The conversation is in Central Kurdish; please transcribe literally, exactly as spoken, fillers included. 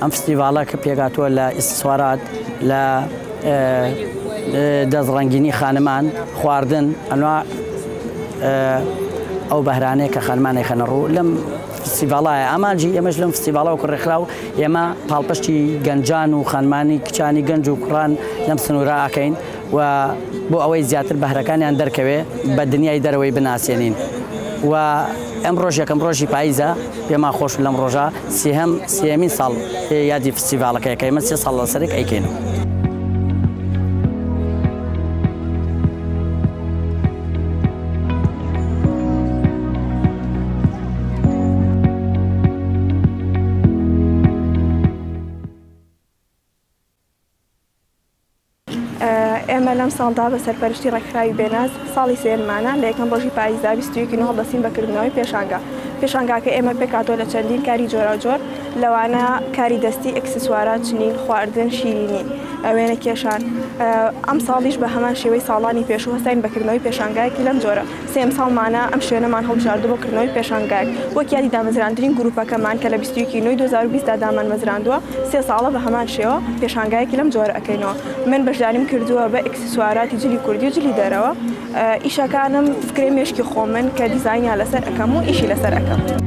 ئەم فستیڤاڵە کە پێگاتووە لە ئیسسوارات لە دەستڕەنگینی خانمان خواردن ئەنوا ئەو بەهرانەیە کە خانمانێک خەنە ڕوو لەم فستیڤاڵایە ئامانجی ئێمەش لەم فستیڤاڵەوە کوڕێکراو ئێمە پاڵپشتی گەنجان و خانمانی کچانی گەنج و کوڕان لەم سنوورە ئاکەین و بۆ ئەوەی زیاتر بەهرەکانیان دەرکەوێ بە دنیای دەرەوەی بناسیێنین و ئەم ڕۆژێکم ڕۆژی پاییزە پێما خۆش لەم ڕۆژە سێهەم سێهەمین ساڵ یادی فستیڤاڵەکەی ئەمە سێ ساڵ لەسەرێک ئەیکەین. ئێمە لەم ساڵدا بە سەرپەرشتی ڕێکخراوی بێناز ساڵی سێرمانە لە یەکەم ڕۆژی پاییزدا بیست و یەک نۆ هەڵدەستین بەکردنەوەی پێشانگا. پێشانگاکە ئێمە پێکاتۆ لە چەندین کاری جۆراوجۆر لەوانە کاری دەستی ئەکسسوارات چنین خواردن شیرینی ئەوێنە کێشان. ئەم ساڵیش بە هەمان شێوەی ساڵانی پێشوو هەستین بەکردنەوەی پێشانگایەکی لەم جۆرە. سێم ساڵمانە ئەم شوێنەمان هەڵبژاردووە بۆ کردنەوەی پێشانگایەک وەک یادی دامەزراندنی گروپەکەمان کە لە بیست و یەک نۆ دوو هەزار و بیست دا دامەزراندووە سێ ساڵە بە هەمان شێوە پێشانگایەکی لەم جۆرە ئەەکەینەوە. من بەشداریم کردووە بە ئەکسسواراتی جلی کوردی و جلی دەرەوە. ئیشەکانم فکرێ مێشکی خۆ من کە دیزاینیان لەسەر ئەەکەم و ئیشی لەسەر ئەەکەم.